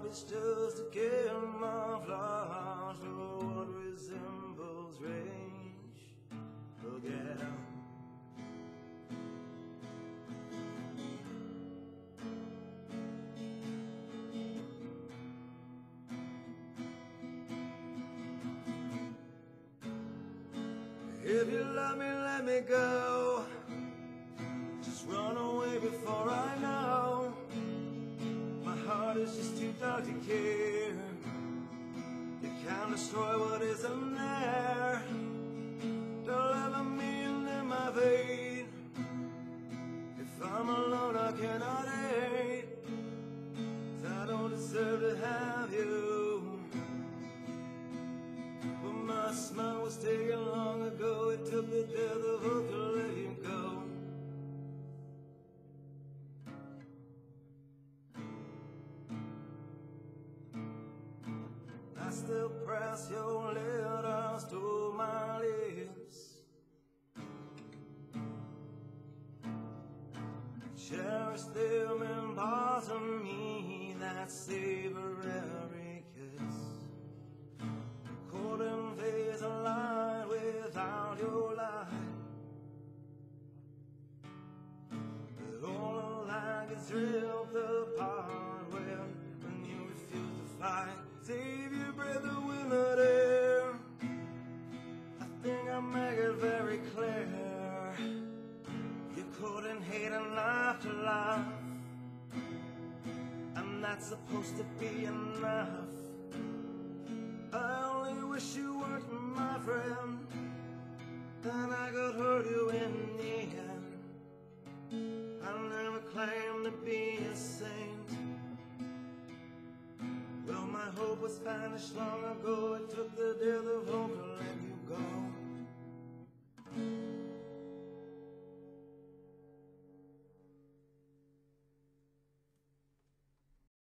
it's just a camouflage for what resembles rage again. If you love me, let me go. Just run away before I know. My heart is just too dark to care. You can't destroy what isn't there. Don't let me in my vein. If I'm alone, I cannot hate. 'Cause I don't deserve to have you. But my smile was taken long ago. It took the death of hope to let you go. I still press your letters to my lips. Cherish them and part of me that savor every kiss. Couldn't face a light without your light. But all along it's ripped apart when you refuse to fight. Save your breath with the air. I think I make it very clear. You couldn't hate enough to love, and that's supposed to be enough. I only wish you weren't my friend, then I could hurt you in the end. I never claimed to be a saint. Well, my hope was vanished long ago. It took the death of